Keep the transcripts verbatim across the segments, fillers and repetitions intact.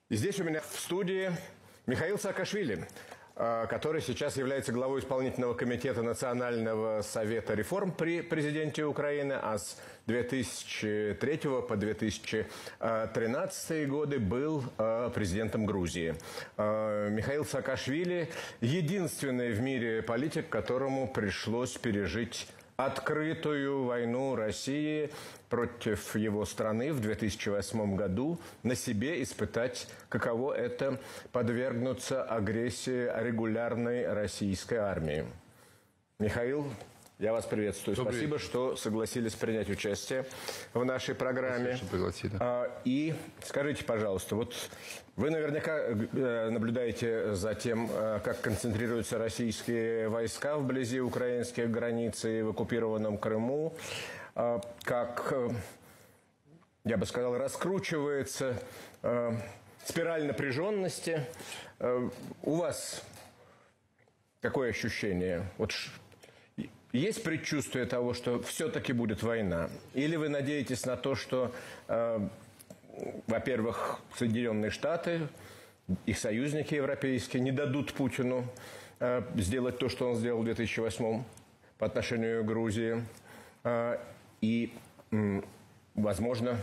И здесь у меня в студии Михаил Саакашвили, который сейчас является главой исполнительного комитета Национального совета реформ при президенте Украины, а с две тысячи третьего по две тысячи тринадцатый годы был президентом Грузии. Михаил Саакашвили – единственный в мире политик, которому пришлось пережить открытую войну России против его страны в две тысячи восьмом году, на себе испытать, каково это подвергнуться агрессии регулярной российской армии. Михаил, я вас приветствую. Добрый Спасибо, вечер. Что согласились принять участие в нашей программе. Спасибо, что пригласили. И скажите, пожалуйста, вот вы наверняка наблюдаете за тем, как концентрируются российские войска вблизи украинских границ и в оккупированном Крыму, как, я бы сказал, раскручивается спираль напряженности. У вас какое ощущение? Вот есть предчувствие того, что все-таки будет война? Или вы надеетесь на то, что, э, во-первых, Соединенные Штаты, их союзники европейские, не дадут Путину э, сделать то, что он сделал в две тысячи восьмом по отношению к Грузии, э, и, э, возможно,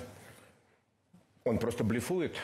он просто блефует?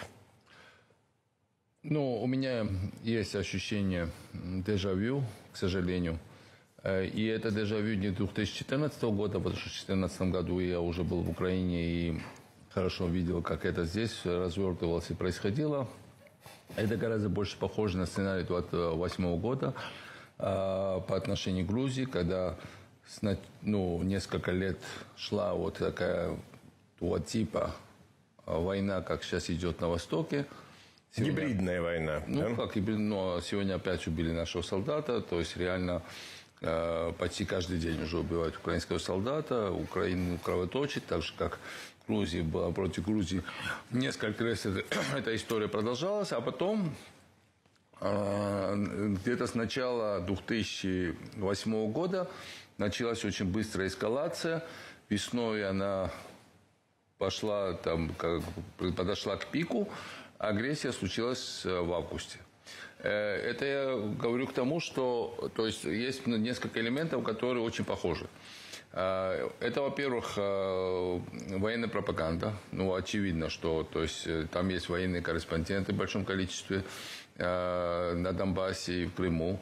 Ну, у меня есть ощущение дежавю, к сожалению. И это дежавю не две тысячи четырнадцатого года, потому что в две тысячи четырнадцатом году я уже был в Украине и хорошо видел, как это здесь развертывалось и происходило. Это гораздо больше похоже на сценарий две тысячи восьмого года по отношению к Грузии, когда ну, несколько лет шла вот такая вот типа война, как сейчас идет на Востоке. Сегодня, гибридная война. Ну, да? как гибридная, но сегодня опять убили нашего солдата, то есть реально почти каждый день уже убивают украинского солдата. Украину кровоточит, так же, как Грузия была против Грузии. Несколько раз эта, эта история продолжалась, а потом где-то с начала две тысячи восьмого года началась очень быстрая эскалация. Весной она пошла, там, как, подошла к пику. Агрессия случилась в августе. Это я говорю к тому, что то есть, есть несколько элементов, которые очень похожи. Это, во-первых, военная пропаганда. Ну, очевидно, что то есть, там есть военные корреспонденты в большом количестве на Донбассе и в Крыму.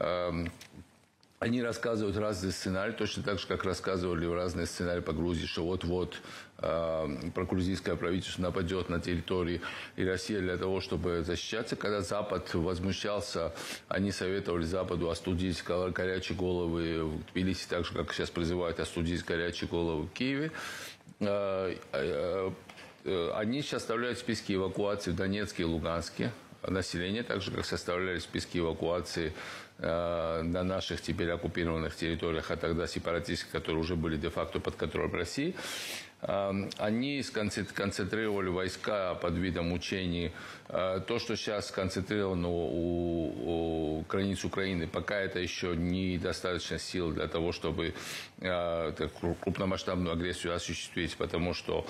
Они рассказывают разные сценарии, точно так же, как рассказывали разные сценарии по Грузии, что вот-вот э, прокрузийское правительство нападет на территории и Россия для того, чтобы защищаться. Когда Запад возмущался, они советовали Западу остудить горячие головы в Тбилиси, так же, как сейчас призывают остудить горячие головы в Киеве. Э, э, э, они сейчас составляют списки эвакуации в Донецке и Луганске. Население, так же, как составляли списки эвакуации э, на наших теперь оккупированных территориях, а тогда сепаратистских, которые уже были де-факто под контролем России. Э, они концентрировали войска под видом учений. Э, то, что сейчас сконцентрировано у, у границ Украины, пока это еще недостаточно сил для того, чтобы э, крупномасштабную агрессию осуществить, потому что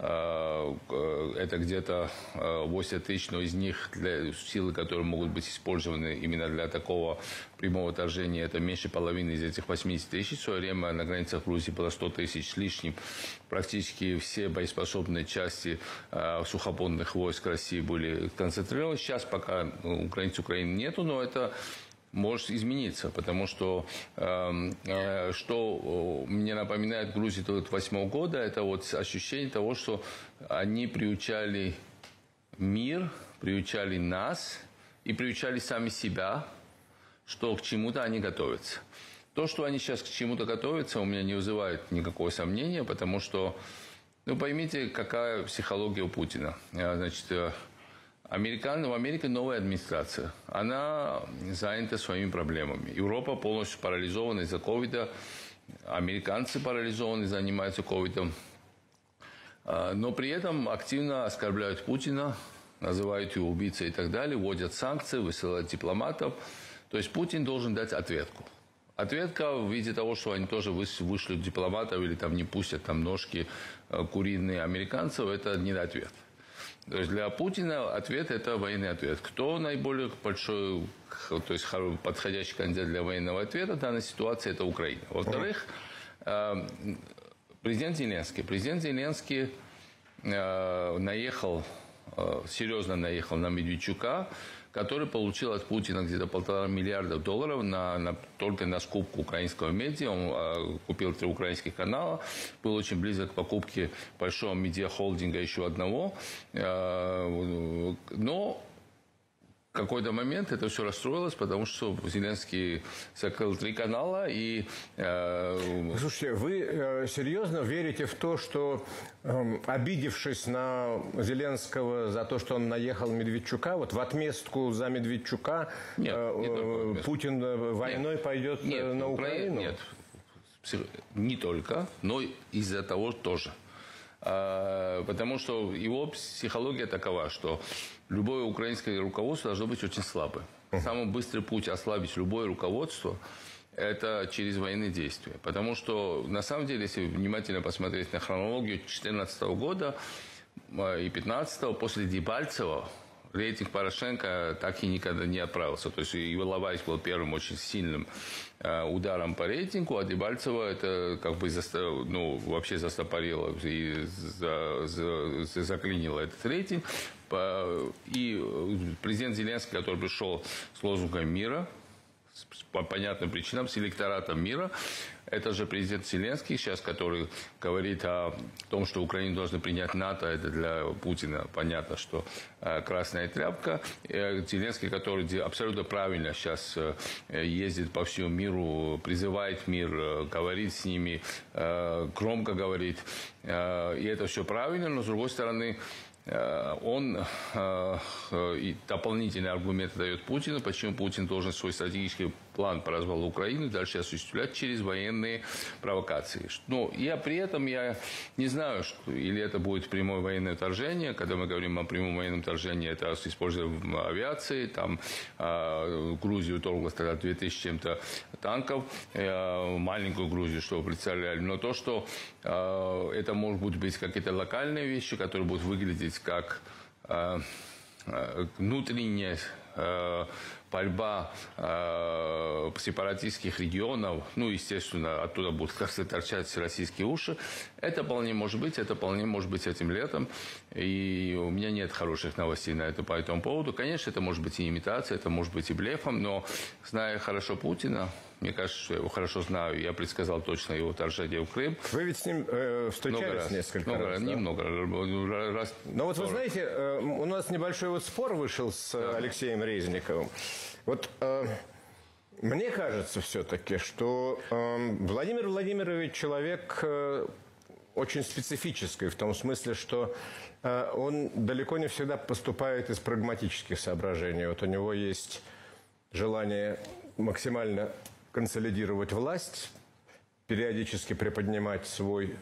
э, это где-то восемьдесят тысяч, но из них для силы, которые могут быть использованы именно для такого прямого вторжения, это меньше половины из этих восьмидесяти тысяч. В свое время на границах Грузии было сто тысяч с лишним. Практически все боеспособные части э, сухопутных войск России были концентрированы. Сейчас пока ну, границ Украины нету, но это может измениться, потому что э, э, что мне напоминает Грузии две тысячи восьмого года, это вот ощущение того, что они приучали мир, приучали нас и приучали сами себя, что к чему-то они готовятся. То, что они сейчас к чему-то готовятся, у меня не вызывает никакого сомнения, потому что, ну, поймите, какая психология у Путина. Значит, американ, в Америке новая администрация. Она занята своими проблемами. Европа полностью парализована из-за ковида. Американцы парализованы, занимаются ковидом. Но при этом активно оскорбляют Путина, называют его убийцей и так далее, вводят санкции, высылают дипломатов. То есть Путин должен дать ответку. Ответка в виде того, что они тоже вышлют дипломатов или там не пустят там ножки куриные американцев, это не ответ. То есть для Путина ответ – это военный ответ. Кто наиболее большой, то есть подходящий кандидат для военного ответа в данной ситуации – это Украина. Во-вторых, президент Зеленский. Президент Зеленский наехал, серьезно наехал на Медведчука, который получил от Путина где-то полтора миллиарда долларов на, на, только на скупку украинского медиа. Он а, купил три украинских канала, был очень близок к покупке большого медиахолдинга еще одного. А, но в какой-то момент это все расстроилось, потому что Зеленский закрыл три канала и... Э... Слушайте, вы э, серьезно верите в то, что, э, обидевшись на Зеленского за то, что он наехал Медведчука, вот в отместку за Медведчука нет, э, не Путин войной нет, пойдет нет, на Украину? Нет, не только, но из-за того тоже. Потому что его психология такова, что любое украинское руководство должно быть очень слабым. Самый быстрый путь ослабить любое руководство – это через военные действия. Потому что, на самом деле, если внимательно посмотреть на хронологию две тысячи четырнадцатого года и две тысячи пятнадцатого, после Дебальцева рейтинг Порошенко так и никогда не отправился. То есть Иловайс был первым очень сильным э, ударом по рейтингу, а Дебальцева это как бы заста, ну, вообще застопорило и за, за, за, заклинило этот рейтинг. И президент Зеленский, который пришел с лозунгом мира, по понятным причинам, с электоратом мира. Это же президент Зеленский сейчас, который говорит о том, что Украину должны принять НАТО. Это для Путина понятно, что э, красная тряпка. Э, Зеленский, который абсолютно правильно сейчас э, ездит по всему миру, призывает мир, э, говорит с ними, э, громко говорит. Э, и это все правильно, но с другой стороны, он э, и дополнительные аргументы дает Путину, почему Путин должен свой стратегический план по развалу Украины дальше осуществлять через военные провокации. Но я при этом я не знаю, что, или это будет прямое военное вторжение. Когда мы говорим о прямом военном вторжении, это использование авиации. Там э, Грузию торглось тогда две тысячи чем-то танков, э, маленькую Грузию, что вы представляли. Но то, что э, это может быть какие-то локальные вещи, которые будут выглядеть как э, э, внутренняя э, борьба э, сепаратистских регионов, ну, естественно, оттуда будут как-то торчать российские уши. Это вполне может быть, это вполне может быть этим летом. И у меня нет хороших новостей на это, по этому поводу. Конечно, это может быть и имитация, это может быть и блефом, но, зная хорошо Путина, мне кажется, что я его хорошо знаю, я предсказал точно его вторжение в Крым. Вы ведь с ним э, встречались раз, несколько много раз, раз, да? Немного, раз. Но вот вы знаете, э, у нас небольшой вот спор вышел с да. Алексеем Резниковым. Вот э, мне кажется все-таки, что э, Владимир Владимирович человек э, очень специфический в том смысле, что э, он далеко не всегда поступает из прагматических соображений. Вот у него есть желание максимально консолидировать власть, периодически приподнимать свой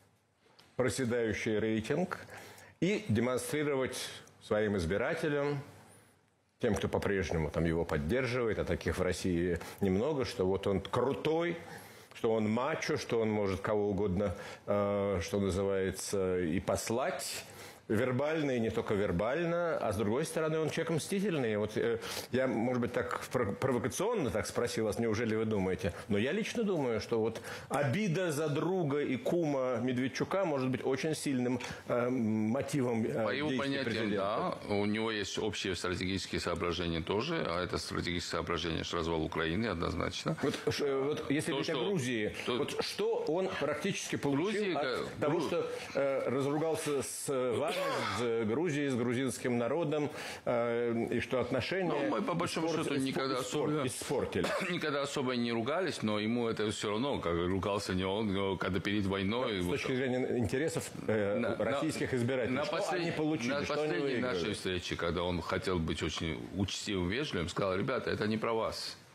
проседающий рейтинг и демонстрировать своим избирателям, тем, кто по-прежнему там его поддерживает, а таких в России немного, что вот он крутой, что он мачо, что он может кого угодно, э, что называется, и послать. Вербально и не только вербально, а с другой стороны он человек мстительный. Вот э, я, может быть, так провокационно так спросил вас, неужели вы думаете? Но я лично думаю, что вот обида за друга и кума Медведчука может быть очень сильным э, мотивом э, По его понятиям, президента. да. У него есть общие стратегические соображения тоже, а это стратегические соображения с развал Украины однозначно. Вот, вот если говорить о Грузии, то, вот что он практически получил Грузии, от Гру... того, что э, разругался с вами, с Грузией, с грузинским народом, э, и что отношения... Ну, мы, по большому испорт... счету, никогда особо... испортили. Никогда особо не ругались, но ему это все равно, как ругался не он, когда перед войной... С вот... точки зрения интересов э, на, российских избирателей, на что послед... они получили, на что последней они нашей встрече, когда он хотел быть очень учтивым, вежливым, сказал: ребята, это не про вас.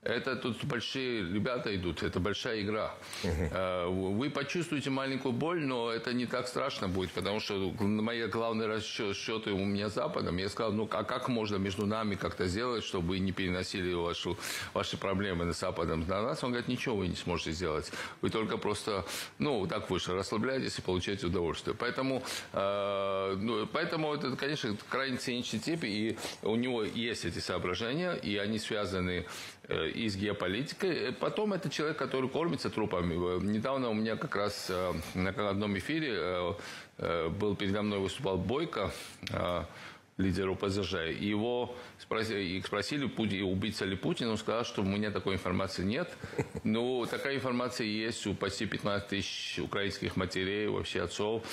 Это тут большие ребята идут, это большая игра. Uh-huh. Вы почувствуете маленькую боль, но это не так страшно будет, потому что мои главные расчеты у меня с Западом. Я сказал, ну а как можно между нами как-то сделать, чтобы вы не переносили вашу, ваши проблемы на Западом на нас? Он говорит, ничего вы не сможете сделать. Вы только просто, ну, так выше, расслабляетесь и получаете удовольствие. Поэтому, э, ну, поэтому это, конечно, крайне циничный тип, и у него есть эти соображения, и они связаны и с геополитикой. Потом это человек, который кормится трупами. Недавно у меня как раз на одном эфире был, передо мной выступал Бойко, лидер ОПЗЖ. И его спросили, спросили, убийца ли Путин. Он сказал, что у меня такой информации нет. Но такая информация есть у почти пятнадцати тысяч украинских матерей, вообще отцов,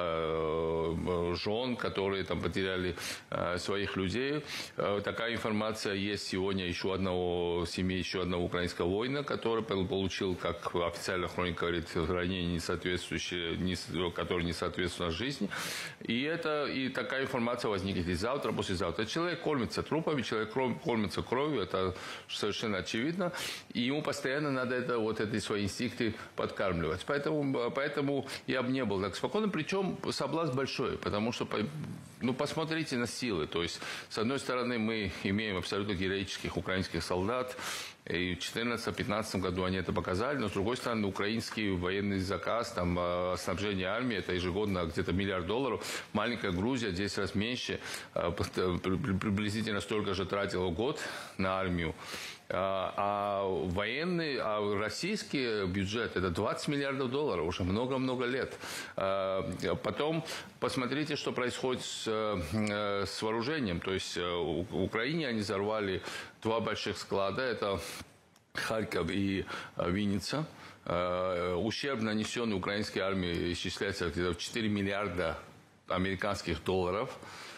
жен, которые там потеряли своих людей. Такая информация есть сегодня еще одного семьи, еще одного украинского воина, который получил, как официальная хроника говорит, ранение, не соответствующее, которое не соответствует жизни. И, это, и такая информация возникнет и завтра, послезавтра. Человек кормится трупами, человек кормится кровью, это совершенно очевидно. И ему постоянно надо это, вот эти свои инстинкты подкармливать. Поэтому, поэтому я бы не был так спокойным. Причем соблазн большой, потому что, ну, посмотрите на силы. То есть, с одной стороны, мы имеем абсолютно героических украинских солдат. И в две тысячи четырнадцатом-пятнадцатом году они это показали. Но, с другой стороны, украинский военный заказ, там, снабжение армии, это ежегодно где-то миллиард долларов. Маленькая Грузия, десять раз меньше, приблизительно столько же тратила в год на армию. А военный, а российский бюджет – это двадцать миллиардов долларов уже много-много лет. Потом посмотрите, что происходит с, с вооружением. То есть в Украине они взорвали два больших склада. Это Харьков и Винница. Ущерб, нанесенный украинской армии, исчисляется где-то в четыре миллиарда американских долларов.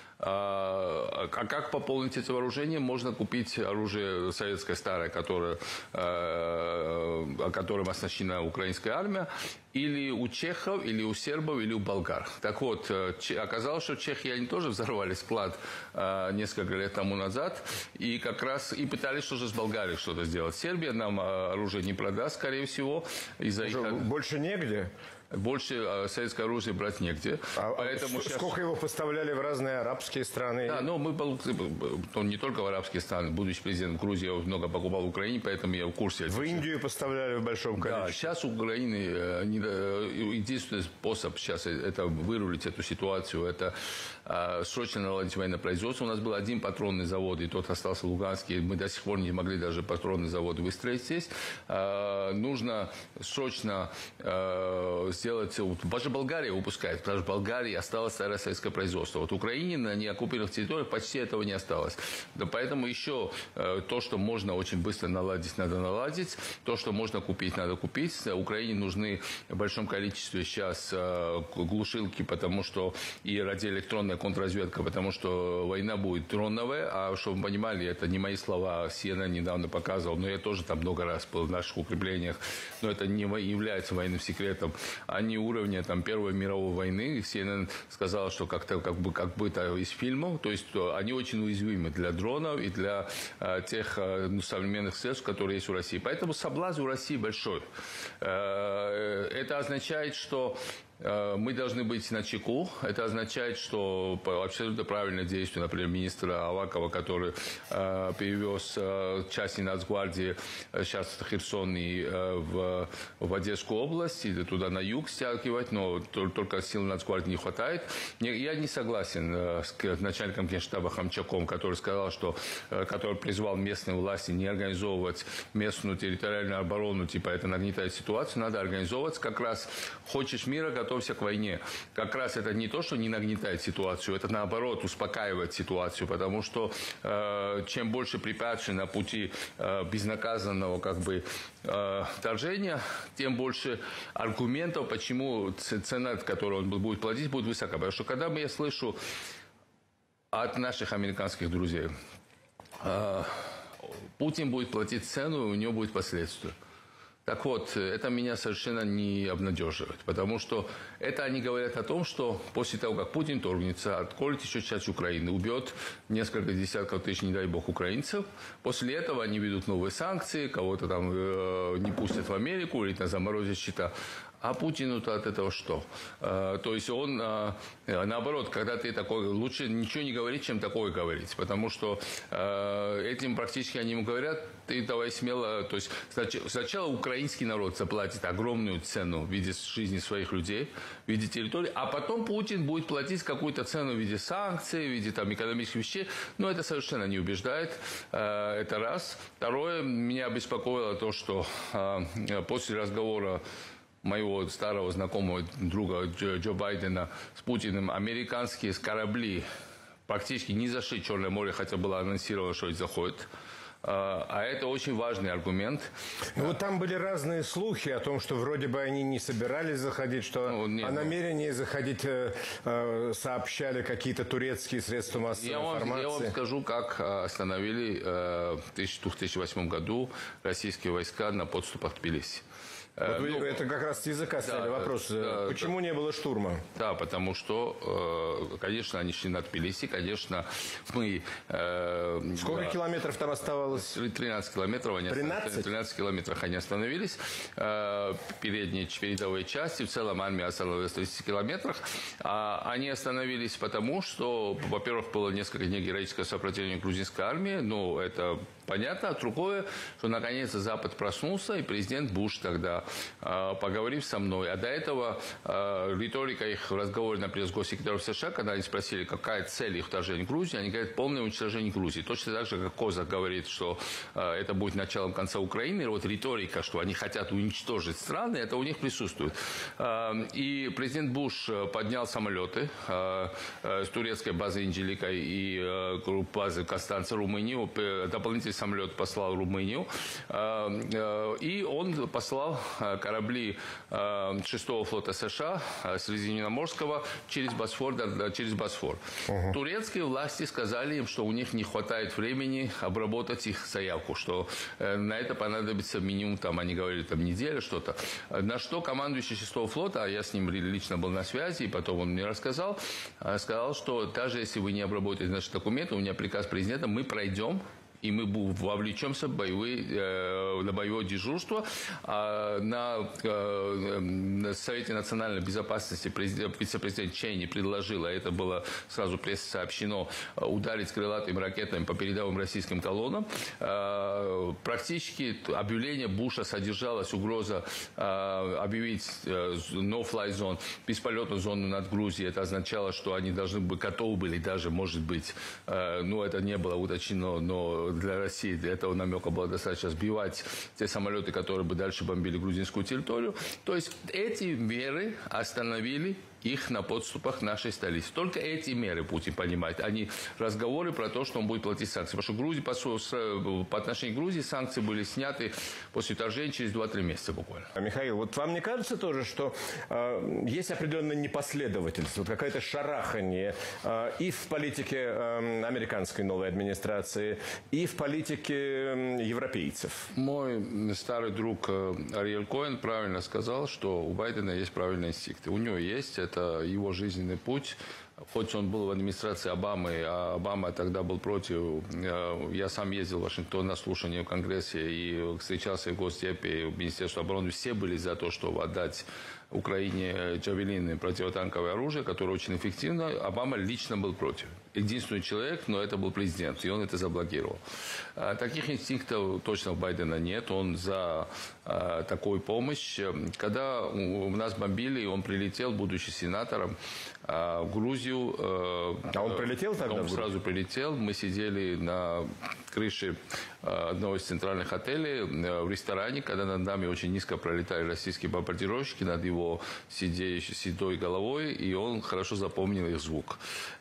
А как пополнить это вооружение? Можно купить оружие советское старое, которое, которым оснащена украинская армия, или у чехов, или у сербов, или у болгар. Так вот, оказалось, что в Чехии они тоже взорвали склад несколько лет тому назад, и как раз и пытались тоже с Болгарией что-то сделать. Сербия нам оружие не продаст, скорее всего, из-за их... Больше негде? Больше советское оружие брать негде. А Поэтому сколько сейчас... его поставляли в разные арабские страны? Да, но мы не только в арабские страны. Будучи президентом Грузии, я много покупал в Украине, поэтому я в курсе. В Индию поставляли в большом количестве? Да, сейчас у Украины единственный способ сейчас это вырулить эту ситуацию, это срочно наладить военное производство. У нас был один патронный завод, и тот остался в Луганске. Мы до сих пор не могли даже патронный завод выстроить здесь. Нужно срочно сделать... Даже Болгария выпускает, потому что в Болгарии осталось старое советское производство. Вот в Украине на неоккупированных территориях почти этого не осталось. Да поэтому еще то, что можно очень быстро наладить, надо наладить. То, что можно купить, надо купить. Украине нужны в большом количестве сейчас глушилки, потому что и радиоэлектронная контрразведка, потому что война будет дроновая. А чтобы вы понимали, это не мои слова, Си Эн Эн недавно показывал, но я тоже там много раз был в наших укреплениях. Но это не является военным секретом. Они уровня там, Первой мировой войны. Си Эн Эн сказал, что как-то как бы, как бы это из фильмов. То есть они очень уязвимы для дронов и для а, тех а, ну, современных средств, которые есть у России. Поэтому соблазн у России большой. А, это означает, что мы должны быть начеку. Это означает, что абсолютно правильное действие, например, министра Авакова, который э, перевез э, части Нацгвардии, э, сейчас Херсон и э, в, в Одесскую область, или туда на юг стягивать, но только сил Нацгвардии не хватает. Я не согласен э, с начальником Генштаба Хомчаком, который сказал, что, э, который призвал местные власти не организовывать местную территориальную оборону, типа это нагнетает ситуацию, надо организовываться. Как раз хочешь мира, готовься к войне. Как раз это не то, что не нагнетает ситуацию, это наоборот успокаивает ситуацию, потому что э, чем больше препятствий на пути э, безнаказанного как бы э, вторжения, тем больше аргументов, почему цена, которую он будет платить, будет высока. Потому что когда я слышу от наших американских друзей, э, Путин будет платить цену, и у него будут последствия. Так вот, это меня совершенно не обнадеживает, потому что это они говорят о том, что после того, как Путин торгнется, отколет еще часть Украины, убьет несколько десятков тысяч, не дай бог, украинцев. После этого они ведут новые санкции, кого-то там э, не пустят в Америку или заморозят счета. А Путину-то от этого что? А, то есть он, а, наоборот, когда ты такой, лучше ничего не говорить, чем такое говорить. Потому что а, этим практически они ему говорят, ты давай смело, то есть сначала украинский народ заплатит огромную цену в виде жизни своих людей, в виде территории, а потом Путин будет платить какую-то цену в виде санкций, в виде там экономических вещей. Но это совершенно не убеждает. А, это раз. Второе, меня беспокоило то, что а, после разговора моего старого знакомого друга Джо, Джо Байдена с Путиным, американские корабли практически не зашли в Черное море, хотя было анонсировано, что это заходит. А это очень важный аргумент. Ну, вот там были разные слухи о том, что вроде бы они не собирались заходить, что ну, нет, о намерении заходить э, э, сообщали какие-то турецкие средства массовой я вам, информации. Я вам скажу, как остановили э, в две тысячи восьмом году российские войска на подступах к Тбилиси. Вот вы, ну, это как раз с языка сняли да, вопрос. Да, Почему да. не было штурма? Да, потому что, конечно, они шли на Тбилиси. Конечно, мы... Э, Сколько километров там оставалось? тринадцать километров. Они тринадцать? тринадцать километров они остановились. Э, передние, передовые части. В целом армия остановилась в тридцати километрах. А они остановились потому, что, во-первых, было несколько дней героического сопротивления грузинской армии. Ну, это... Понятно. А другое, что наконец Запад проснулся, и президент Буш тогда, э, поговорив со мной, а до этого э, риторика их в разговоре, например, с госсекретарем США, когда они спросили, какая цель их вторжения в Грузию, они говорят, полное уничтожение Грузии. Точно так же, как Козак говорит, что э, это будет началом конца Украины, и вот риторика, что они хотят уничтожить страны, это у них присутствует. Э, и президент Буш поднял самолеты э, э, с турецкой базы Инджелика и э, базы Констанца, Румынию, дополнительно самолет послал в Румынию, и он послал корабли шестого флота США Средиземноморского через Босфор, через Босфор. Угу. Турецкие власти сказали им, что у них не хватает времени обработать их заявку, что на это понадобится минимум, там, они говорили, там, неделя, что-то. На что командующий шестого флота, а я с ним лично был на связи, и потом он мне рассказал, сказал, что даже если вы не обработаете наши документы, у меня приказ президента, мы пройдем, и мы вовлечемся в боевые, э, на боевое дежурство. А на, э, на Совете национальной безопасности вице-президент Чейни предложил, а это было сразу прессе сообщено, ударить крылатыми ракетами по передовым российским колоннам. Э, практически объявление Буша содержалось угроза э, объявить э, no-fly zone, бесполетную зону над Грузией. Это означало, что они должны быть готовы были даже, может быть, э, ну это не было уточнено, но для России для этого намека было достаточно сбивать те самолеты, которые бы дальше бомбили грузинскую территорию. То есть эти меры остановили их на подступах к нашей столице. Только эти меры Путин понимает, а не разговоры про то, что он будет платить санкции. Потому что Грузия, по, по отношению к Грузии санкции были сняты после вторжения через два-три месяца буквально. Михаил, вот вам не кажется тоже, что э, есть определенная непоследовательность, вот какое-то шарахание э, и в политике э, американской новой администрации, и в политике э, европейцев? Мой старый друг Ариэль Коэн правильно сказал, что у Байдена есть правильные инстинкты. У него есть это его жизненный путь. Хоть он был в администрации Обамы, а Обама тогда был против. Я сам ездил в Вашингтон на слушание в Конгрессе и встречался в Госдепе, в Министерстве обороны. Все были за то, чтобы отдать Украине джавелины, противотанковое оружие, которое очень эффективно. Обама лично был против. Единственный человек, но это был президент, и он это заблокировал. Таких инстинктов точно у Байдена нет. Он за а, такую помощь. Когда у нас бомбили, он прилетел, будучи сенатором, а, в Грузию. А он прилетел тогда? Он сразу прилетел. Мы сидели на крыше одного из центральных отелей в ресторане, когда над нами очень низко пролетали российские бомбардировщики над его сидеющей, седой головой, и он хорошо запомнил их звук.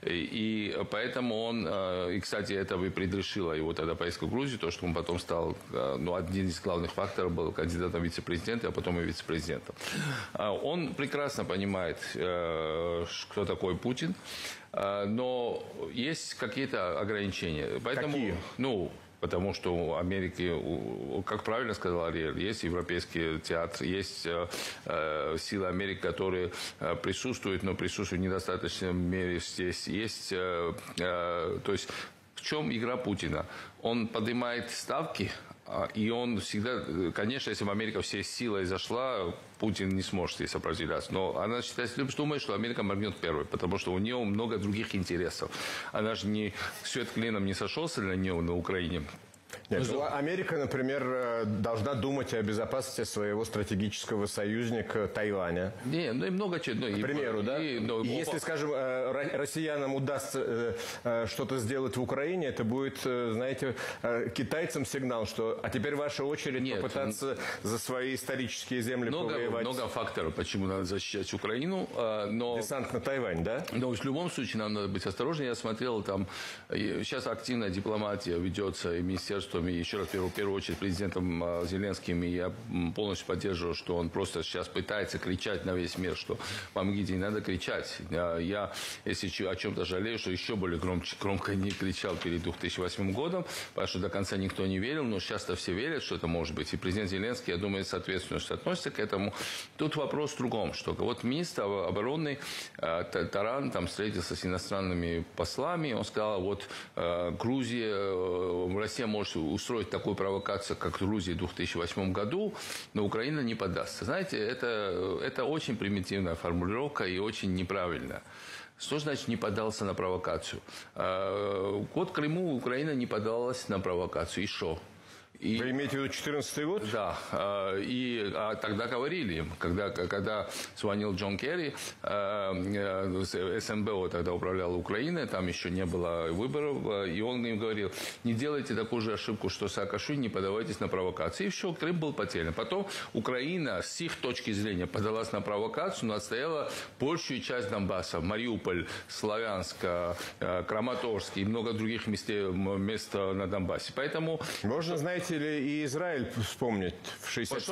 И, и поэтому он, и, кстати, это и предрешило его тогда поездку в Грузию, то, что он потом стал, ну, один из главных факторов был кандидатом в вице-президента, а потом и вице-президентом. Он прекрасно понимает, кто такой Путин, но есть какие-то ограничения. Поэтому, Какие? Ну, Потому что у Америки, как правильно сказал Ариэль, есть европейский театр, есть э, силы Америки, которые э, присутствуют, но присутствуют в недостаточной мере здесь. Есть, э, э, то есть, в чем игра Путина? Он поднимает ставки, и он всегда, конечно, если бы Америка всей силой зашла, Путин не сможет ей сопротивляться. Но она считает, думает, что Америка моргнет первой, потому что у нее много других интересов. Она же не свет клином не сошелся для нее на Украине. Нет, ну, Америка, например, должна думать о безопасности своего стратегического союзника Тайваня. Не, ну и много чего. Ну, К примеру, и, да? И, ну, Если, скажем, россиянам удастся что-то сделать в Украине, это будет, знаете, китайцам сигнал, что а теперь ваша очередь Нет, попытаться за свои исторические земли много, повоевать. Много факторов, почему надо защищать Украину. Но... Десант на Тайвань, да? Но в любом случае нам надо быть осторожнее. Я смотрел, там сейчас активная дипломатия ведется и министерством, и еще раз, в первую, в первую очередь, президентом Зеленским. И я полностью поддерживаю, что он просто сейчас пытается кричать на весь мир, что помогите, не надо кричать. Я, если о чем-то жалею, что еще более громче, громко не кричал перед две тысячи восьмым годом, потому что до конца никто не верил, но сейчас-то все верят, что это может быть. И президент Зеленский, я думаю, с ответственностью относится к этому. Тут вопрос в другом, что вот министр обороны Таран там встретился с иностранными послами, он сказал, вот Грузия, Россия может устроить такую провокацию, как в Грузии в две тысячи восьмом году, но Украина не поддастся. Знаете, это, это очень примитивная формулировка и очень неправильная. Что значит не поддался на провокацию? Вот в Крыму Украина не поддалась на провокацию. И что? И, Вы имеете в виду четырнадцатый год? Да. И а тогда говорили им, когда, когда звонил Джон Керри, СНБО тогда управляла Украиной, там еще не было выборов, и он им говорил, не делайте такую же ошибку, что Саакашвили, не поддавайтесь на провокации. И все, Крым был потерян. Потом Украина с их точки зрения поддалась на провокацию, но отстояла большую часть Донбасса, Мариуполь, Славянск, Краматорск и много других мест, мест на Донбассе. Поэтому... Можно, знаете, ли и Израиль вспомнить в шестьдесят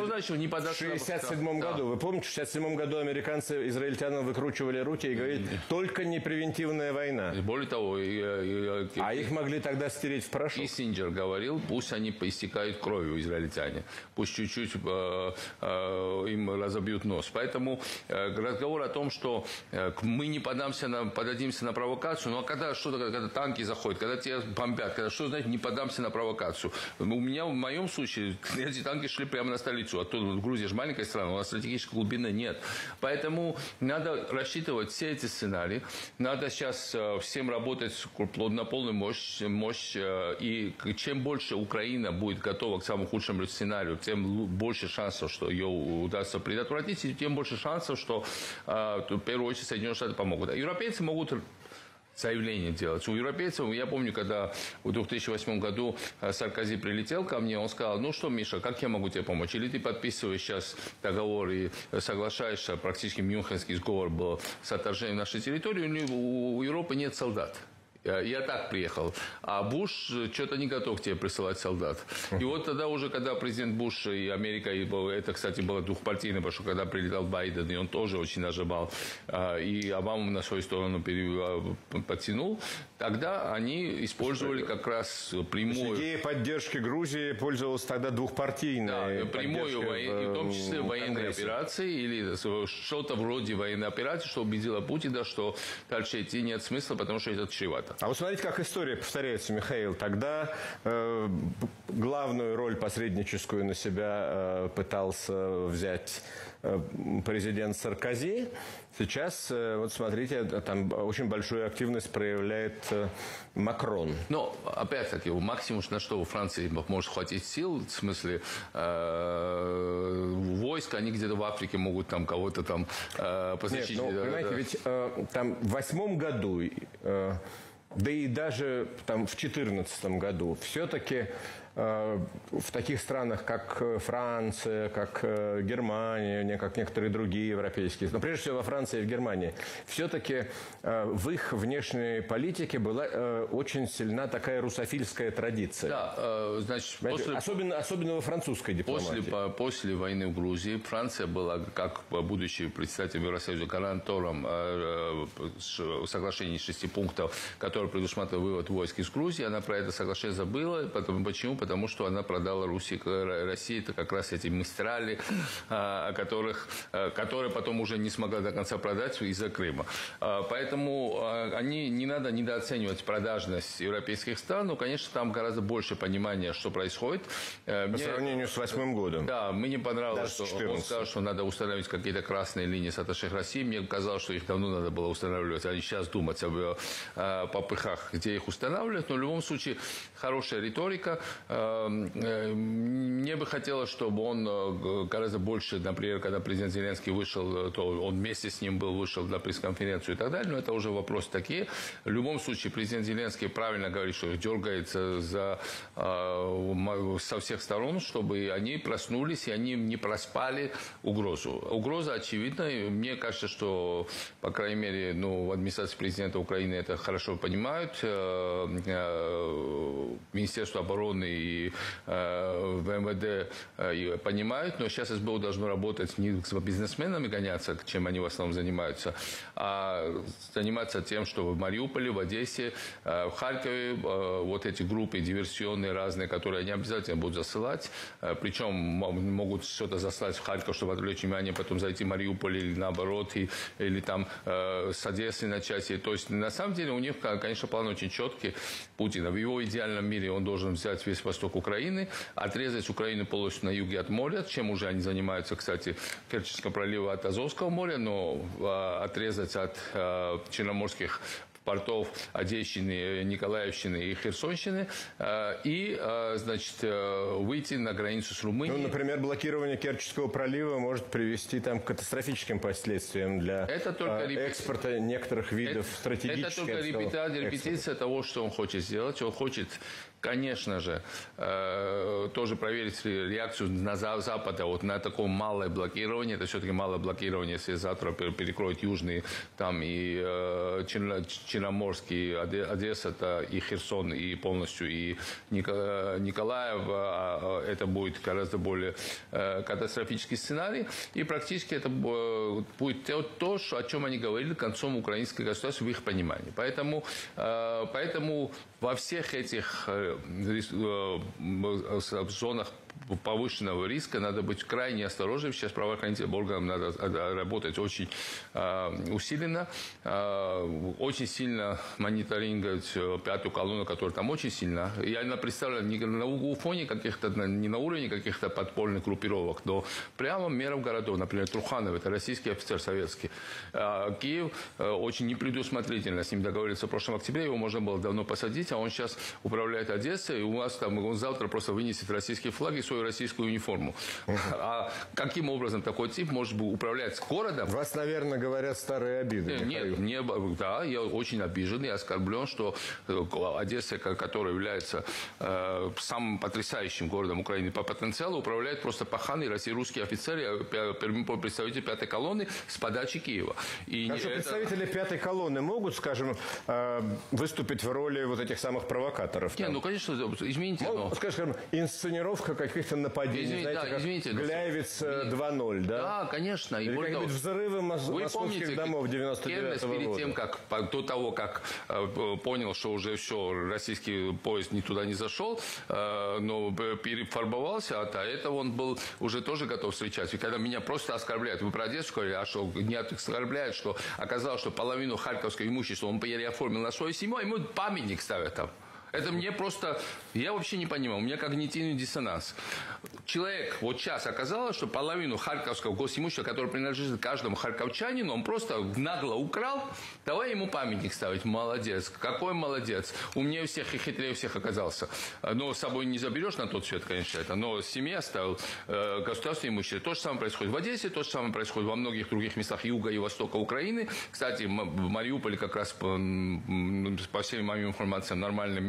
седьмом да. году. Вы помните, в шестьдесят седьмом году американцы израильтянам выкручивали руки и говорили, только не превентивная война. И более того, и, и, и, а их могли тогда стереть в порошок. Киссинджер говорил, пусть они поистекают кровью, израильтяне. Пусть чуть-чуть э, э, им разобьют нос. Поэтому э, разговор о том, что э, мы не подамся на, подадимся на провокацию, ну а когда что-то, когда танки заходят, когда тебя бомбят, когда что, знаете, не подамся на провокацию. У меня в моем случае эти танки шли прямо на столицу. Оттуда Грузия же маленькая страна, у нас стратегической глубины нет. Поэтому надо рассчитывать все эти сценарии. Надо сейчас всем работать на полную мощь. мощь и чем больше Украина будет готова к самому худшему сценарию, тем больше шансов, что ее удастся предотвратить, и тем больше шансов, что в первую очередь Соединенные Штаты помогут. А европейцы могут заявление делать. У европейцев, я помню, когда в две тысячи восьмом году Саркози прилетел ко мне, он сказал, ну что, Миша, как я могу тебе помочь? Или ты подписываешь сейчас договор и соглашаешься, практически Мюнхенский сговор был с отторжением нашей территории, у Европы нет солдат. Я так приехал. А Буш что-то не готов тебе присылать солдат. И вот тогда уже, когда президент Буш и Америка, и это, кстати, было двухпартийно, потому что когда прилетал Байден, и он тоже очень нажимал, и Обаму на свою сторону подтянул, тогда они использовали как раз прямую... Идея поддержки Грузии пользовалась тогда двухпартийной. Да, прямую, в, в том числе военной операции, или что-то вроде военной операции, что убедило Путина, что дальше идти нет смысла, потому что это чревато. А вот смотрите, как история повторяется, Михаил. Тогда э, главную роль посредническую на себя э, пытался взять э, президент Саркози. Сейчас, э, вот смотрите, там очень большую активность проявляет э, Макрон. Но, опять-таки, максимум, на что у Франции может хватить сил, в смысле э, войск, они где-то в Африке могут там кого-то там э, посвящить. Нет, ну, понимаете, ведь э, там в восьмом году... Э, Да и даже там, в две тысячи четырнадцатом году все-таки э, в таких странах, как Франция, как Германия, как некоторые другие европейские, но прежде всего во Франции и в Германии, все-таки в их внешней политике была очень сильна такая русофильская традиция. Да, значит, после... особенно, особенно во французской дипломатии. После, после войны в Грузии Франция была, как будучи председателем Евросоюза, гарантором соглашений шести пунктов, которые предусматривали вывод войск из Грузии. Она про это соглашение забыла. Потому, почему? Потому что она продала Руси, России это как раз эти Мистрали, о которых, которые потом уже не смогла до конца продать из-за Крыма. Поэтому они, не надо недооценивать продажность европейских стран, но, конечно, там гораздо больше понимания, что происходит. По Мне, сравнению с восьмым годом. Да, мне не понравилось, что он сказал, что надо установить какие-то красные линии с атташе России. Мне казалось, что их давно надо было устанавливать, а не сейчас думать об э, попыхах, где их устанавливать. Но в любом случае, хорошая риторика. Э, э, мне бы хотелось, чтобы он э, гораздо больше, например, когда президент Зеленский вышел, то он вместе с ним был, вышел на пресс-конференцию и так далее. Но это уже вопросы такие. В любом случае, президент Зеленский правильно говорит, что их дергается за, э, со всех сторон, чтобы они проснулись и они не проспали угрозу. Угроза очевидна. Мне кажется, что, по крайней мере, ну, в администрации президента Украины это хорошо понимают. Министерство обороны и ВМВД понимают. Но сейчас СБУ должно работать не с бизнесменами гоняться, чем они в основном занимаются, а заниматься тем, что в Мариуполе, в Одессе, в Харькове вот эти группы диверсионные разные, которые они обязательно будут засылать. Причем могут что-то заслать в Харьков, чтобы отвлечь внимание, потом зайти в Мариуполь или наоборот, и, или там э, с Одессы начать. И, то есть, на самом деле, у них, конечно, план очень четкий. Путина. В его идеальном мире он должен взять весь восток Украины, отрезать Украину полностью на юге от моря, чем уже они занимаются, кстати, Керченского пролива от Азовского моря, но э, отрезать от э, черноморских портов Одещины, Николаевщины и Херсонщины и, значит, выйти на границу с Румынией. Ну, например, блокирование Керченского пролива может привести там, к катастрофическим последствиям для это только экспорта репет... некоторых видов это, стратегических. Это только репетиция, репетиция того, что он хочет сделать. Он хочет, конечно же, э, тоже проверить реакцию на Запада вот на такое малое блокирование. Это все-таки малое блокирование, если завтра перекроют южные там и э, Черноморский, Одесса, и Херсон, и полностью и Николаев. Это будет гораздо более э, катастрофический сценарий. И практически это будет то, то, о чем они говорили концом украинской государства в их понимании. Поэтому, э, поэтому во всех этих в зонах повышенного риска надо быть крайне осторожным. Сейчас правоохранительным органам надо работать очень э, усиленно, э, очень сильно мониторинговать пятую колонну, которая там очень сильна. Я представляю, не на фоне каких-то, не на уровне каких-то подпольных группировок, но прямо мерам городов. Например, Труханов, это российский офицер советский. Э, Киев э, очень непредусмотрительно с ним договорился в прошлом октябре, его можно было давно посадить, а он сейчас управляет Одессой, и у вас там, он завтра просто вынесет российские флаги, свою российскую униформу. Uh-huh. А каким образом такой тип может управлять городом? Вас, наверное, говорят старые обиды. Нет, не, да, я очень обижен и оскорблен, что Одесса, которая является э, самым потрясающим городом Украины по потенциалу, управляет просто паханый русские офицеры, представители пятой колонны с подачи Киева. И Хорошо, это... представители пятой колонны могут, скажем, э, выступить в роли вот этих самых провокаторов? Нет, ну, конечно, извините. Могут, но... Скажем, инсценировка каких-то нападений, Извините, знаете, да, как извините, Гляевец два ноль, да? Да, конечно. Или какие-нибудь взрывы мос- Вы московских помните, домов девяносто девятого перед года? тем, как, до того, как э, понял, что уже все, российский поезд ни туда не зашел, э, но перефарбовался, а до этого он был уже тоже готов встречать. И когда меня просто оскорбляют, вы про Одессу говорили, а что, не оскорбляют, что оказалось, что половину харьковского имущества он переоформил на свою семью, а ему памятник ставят там. Это мне просто... Я вообще не понимаю. У меня когнитивный диссонанс. Человек, вот сейчас оказалось, что половину харьковского госимущества, которое принадлежит каждому харьковчанину, он просто нагло украл. Давай ему памятник ставить. Молодец. Какой молодец. Умнее всех и хитрее всех оказался. Но с собой не заберешь на тот свет, конечно, это. Но семье оставил э, государственное имущество. То же самое происходит в Одессе, то же самое происходит во многих других местах юга и востока Украины. Кстати, в Мариуполе как раз по, по всем моим информациям нормальные меры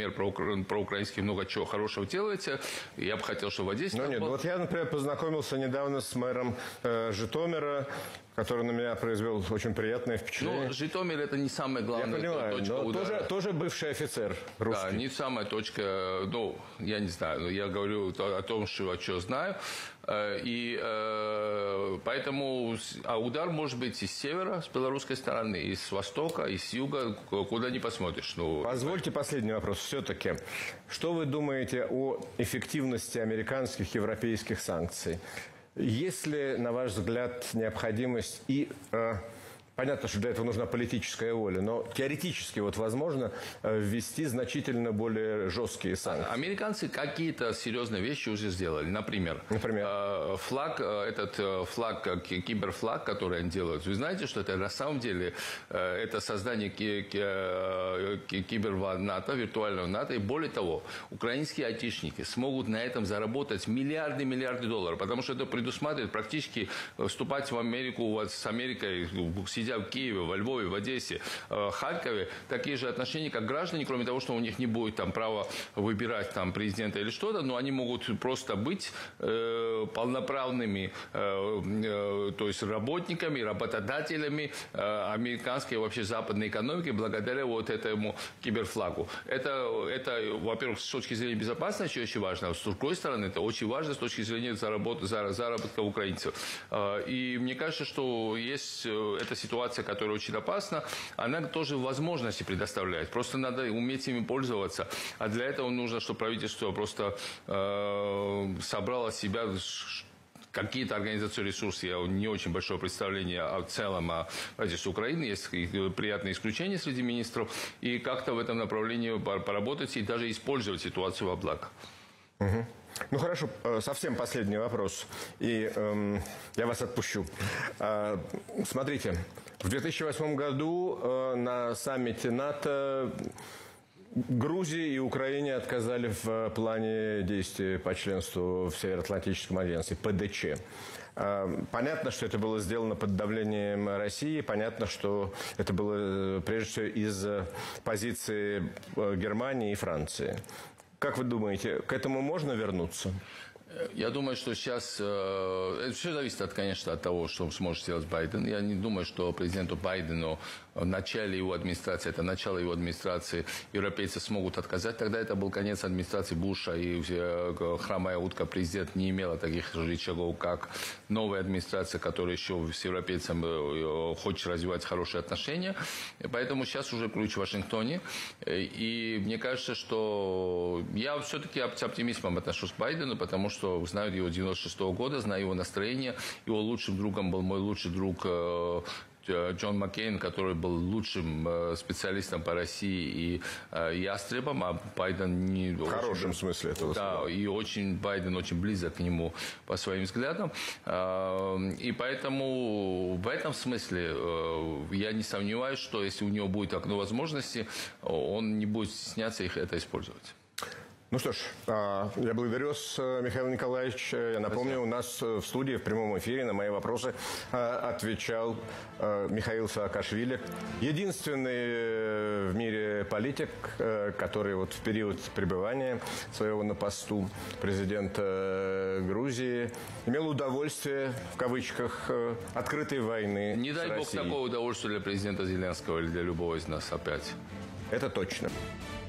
например, про, про украинских много чего хорошего делаете. Я бы хотел, чтобы в Одессе... Ну нет, было. вот я, например, познакомился недавно с мэром э, Житомира, который на меня произвел очень приятное впечатление. Ну, Житомир – это не самая главная я понимаю, точка но удара. Тоже, тоже бывший офицер русский. Да, не самая точка, ну, я не знаю, но я говорю о том, что, что знаю. И э, поэтому а удар может быть и с севера, с белорусской стороны, и с востока, и с юга, куда ни посмотришь. Ну, Позвольте последний вопрос. Все-таки, что вы думаете о эффективности американских, европейских санкций? Есть ли, на ваш взгляд, необходимость и... Э, Понятно, что для этого нужна политическая воля, но теоретически вот возможно ввести значительно более жесткие санкции. Американцы какие-то серьезные вещи уже сделали. Например, Например? флаг, этот флаг, киберфлаг, который они делают. Вы знаете, что это на самом деле это создание кибер-НАТО, виртуального НАТО. И более того, украинские айтишники смогут на этом заработать миллиарды, миллиарды долларов, потому что это предусматривает практически вступать в Америку с Америкой, сидя в Киеве, во Львове, в Одессе, э, Харькове, такие же отношения, как граждане, кроме того, что у них не будет там права выбирать там президента или что-то, но они могут просто быть э, полноправными, э, э, то есть работниками, работодателями э, американской вообще западной экономики благодаря вот этому киберфлагу. Это, это во-первых, с точки зрения безопасности очень важно, а с другой стороны, это очень важно с точки зрения заработ, заработка украинцев. Э, и мне кажется, что есть эта ситуация, которая очень опасна, она тоже возможности предоставляет. Просто надо уметь ими пользоваться. А для этого нужно, чтобы правительство просто э, собрало себя какие-то организационные ресурсы. Я не очень большое представление о целом о правительстве Украины. Есть приятные исключения среди министров. И как-то в этом направлении поработать и даже использовать ситуацию во благо. Угу. Ну хорошо, совсем последний вопрос, и эм, я вас отпущу. Э, смотрите, в две тысячи восьмом году э, на саммите НАТО Грузии и Украине отказали в плане действий по членству в Североатлантическом альянсе, Пэ Дэ Че. Понятно, что это было сделано под давлением России, понятно, что это было прежде всего из позиции Германии и Франции. Как вы думаете, к этому можно вернуться? Я думаю, что сейчас... Э, это все зависит, от, конечно, от того, что сможет сделать Байден. Я не думаю, что президенту Байдену в начале его администрации, это начало его администрации, европейцы смогут отказать. Тогда это был конец администрации Буша, и э, хромая утка президент не имела таких рычагов, как новая администрация, которая еще с европейцами э, хочет развивать хорошие отношения. И поэтому сейчас уже ключ в Вашингтоне. И мне кажется, что я все-таки с оптимизмом отношусь к Байдену, потому что что знаю его девяносто шестого года, знаю его настроение. Его лучшим другом был мой лучший друг э, Джон Маккейн, который был лучшим э, специалистом по России и э, ястребом, а Байден не... В хорошем смысле этого да, слова. И очень, Байден очень близок к нему по своим взглядам. Э, и поэтому в этом смысле э, я не сомневаюсь, что если у него будет окно возможностей, он не будет стесняться их это использовать. Ну что ж, я благодарю вас, Михаил Николаевич. Я напомню, Спасибо. у нас в студии в прямом эфире на мои вопросы отвечал Михаил Саакашвили. Единственный в мире политик, который вот в период пребывания своего на посту президента Грузии имел удовольствие, в кавычках, открытой войны Не дай с бог Россией. Такого удовольствия для президента Зеленского или для любого из нас опять. Это точно.